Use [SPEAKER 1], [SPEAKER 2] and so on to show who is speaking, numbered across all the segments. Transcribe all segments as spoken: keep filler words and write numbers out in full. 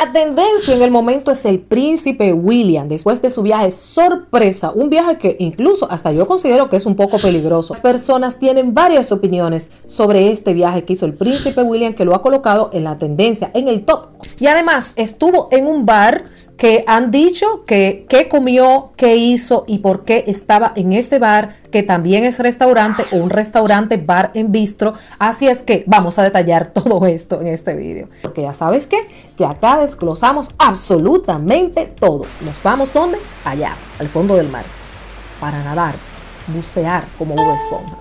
[SPEAKER 1] La tendencia en el momento es el príncipe William, después de su viaje sorpresa, un viaje que incluso hasta yo considero que es un poco peligroso. Las personas tienen varias opiniones sobre este viaje que hizo el príncipe William, que lo ha colocado en la tendencia, en el top. Y además estuvo en un bar que han dicho que qué comió, qué hizo y por qué estaba en este bar, que también es restaurante o un restaurante bar en bistro. Así es que vamos a detallar todo esto en este video, porque ya sabes qué, que acá desglosamos absolutamente todo. Nos vamos ¿dónde? Allá, al fondo del mar, para nadar, bucear como Bob Esponja.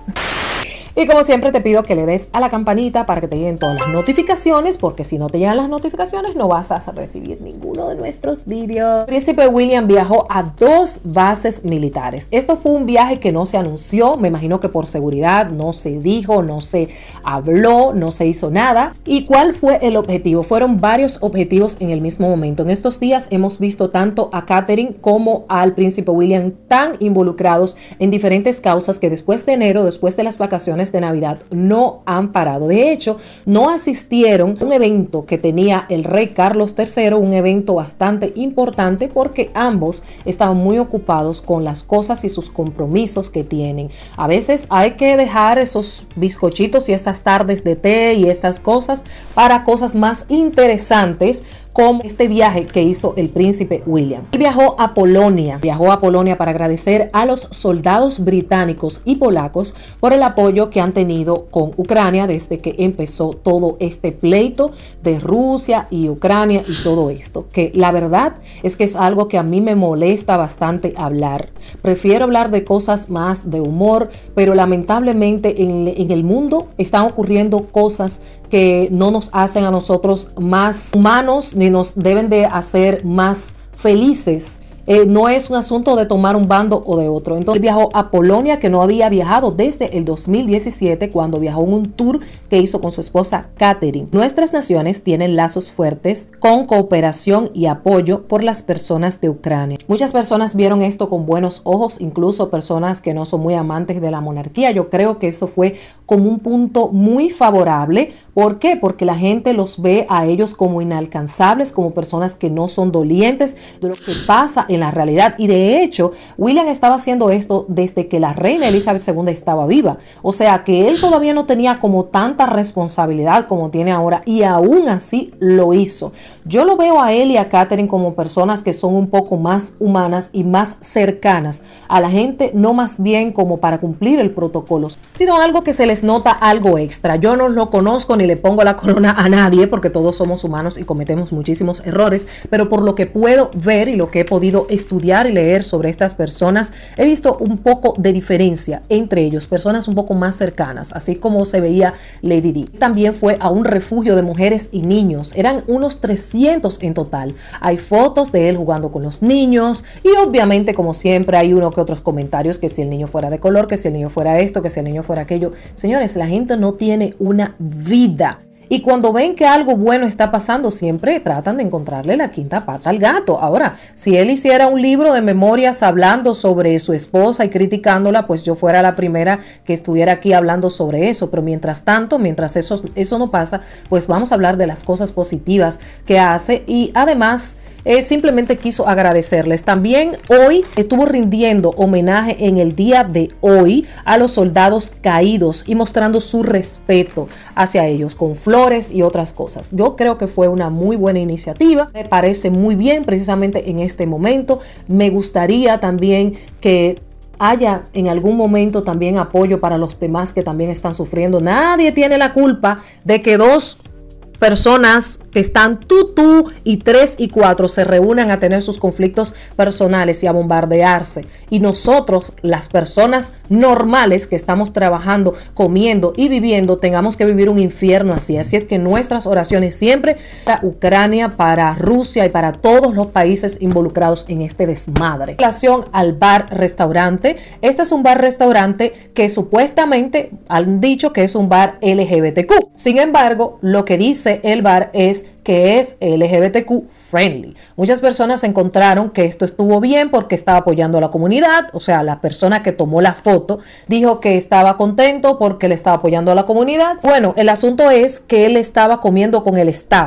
[SPEAKER 1] Y como siempre te pido que le des a la campanita para que te lleguen todas las notificaciones, porque si no te llegan las notificaciones no vas a recibir ninguno de nuestros vídeos. El príncipe William viajó a dos bases militares. Esto fue un viaje que no se anunció, me imagino que por seguridad no se dijo, no se habló, no se hizo nada. ¿Y cuál fue el objetivo? Fueron varios objetivos en el mismo momento. En estos días hemos visto tanto a Catherine como al príncipe William tan involucrados en diferentes causas que después de enero, después de las vacaciones de Navidad, no han parado. De hecho, no asistieron a un evento que tenía el rey Carlos tercero, un evento bastante importante porque ambos estaban muy ocupados con las cosas y sus compromisos que tienen. A veces hay que dejar esos bizcochitos y estas tardes de té y estas cosas para cosas más interesantes, como este viaje que hizo el príncipe William. Él viajó a Polonia, viajó a Polonia para agradecer a los soldados británicos y polacos por el apoyo que han tenido con Ucrania desde que empezó todo este pleito de Rusia y Ucrania y todo esto, que la verdad es que es algo que a mí me molesta bastante hablar. Prefiero hablar de cosas más de humor, pero lamentablemente en, en el mundo están ocurriendo cosas que no nos hacen a nosotros más humanos ni nos deben de hacer más felices. Eh, no es un asunto de tomar un bando o de otro. Entonces viajó a Polonia, que no había viajado desde el dos mil diecisiete, cuando viajó en un tour que hizo con su esposa Catherine. Nuestras naciones tienen lazos fuertes con cooperación y apoyo por las personas de Ucrania. Muchas personas vieron esto con buenos ojos, incluso personas que no son muy amantes de la monarquía. Yo creo que eso fue como un punto muy favorable. ¿Por qué? Porque la gente los ve a ellos como inalcanzables, como personas que no son dolientes de lo que pasa en la realidad. Y de hecho, William estaba haciendo esto desde que la reina Elizabeth segunda estaba viva. O sea que él todavía no tenía como tanta responsabilidad como tiene ahora, y aún así lo hizo. Yo lo veo a él y a Catherine como personas que son un poco más humanas y más cercanas a la gente, no más bien como para cumplir el protocolo, sino algo que se les nota algo extra. Yo no lo conozco ni le pongo la corona a nadie, porque todos somos humanos y cometemos muchísimos errores, pero por lo que puedo ver y lo que he podido estudiar y leer sobre estas personas, he visto un poco de diferencia entre ellos, personas un poco más cercanas, así como se veía Lady Di. También fue a un refugio de mujeres y niños, eran unos trescientos en total. Hay fotos de él jugando con los niños y obviamente, como siempre, hay uno que otros comentarios, que si el niño fuera de color, que si el niño fuera esto, que si el niño fuera aquello. Señores, la gente no tiene una vida. Y cuando ven que algo bueno está pasando, siempre tratan de encontrarle la quinta pata al gato. Ahora, si él hiciera un libro de memorias hablando sobre su esposa y criticándola, pues yo fuera la primera que estuviera aquí hablando sobre eso. Pero mientras tanto, mientras eso, eso no pasa, pues vamos a hablar de las cosas positivas que hace. Y además, eh, simplemente quiso agradecerles. También hoy estuvo rindiendo homenaje en el día de hoy a los soldados caídos y mostrando su respeto hacia ellos con flores y otras cosas. Yo creo que fue una muy buena iniciativa, me parece muy bien precisamente en este momento. Me gustaría también que haya en algún momento también apoyo para los demás que también están sufriendo. Nadie tiene la culpa de que dos personas que están tú, tú y tres y cuatro se reúnan a tener sus conflictos personales y a bombardearse. Y nosotros, las personas normales que estamos trabajando, comiendo y viviendo, tengamos que vivir un infierno así. Así es que nuestras oraciones siempre para Ucrania, para Rusia y para todos los países involucrados en este desmadre. En relación al bar-restaurante, este es un bar-restaurante que supuestamente han dicho que es un bar L G B T Q. Sin embargo, lo que dice el bar es que es L G B T Q friendly. Muchas personas encontraron que esto estuvo bien porque estaba apoyando a la comunidad. O sea, la persona que tomó la foto dijo que estaba contento porque le estaba apoyando a la comunidad. Bueno, el asunto es que él estaba comiendo con el staff,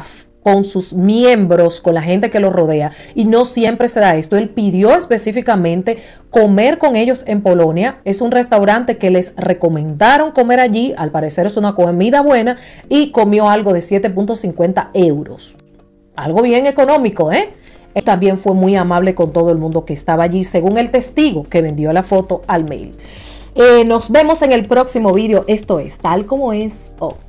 [SPEAKER 1] con sus miembros, con la gente que lo rodea, y no siempre se da esto. Él pidió específicamente comer con ellos en Polonia. Es un restaurante que les recomendaron comer allí, al parecer es una comida buena, y comió algo de siete punto cincuenta euros. Algo bien económico, ¿eh? Él también fue muy amable con todo el mundo que estaba allí, según el testigo que vendió la foto al mail. Eh, nos vemos en el próximo vídeo. Esto es Tal Como Es. Oh.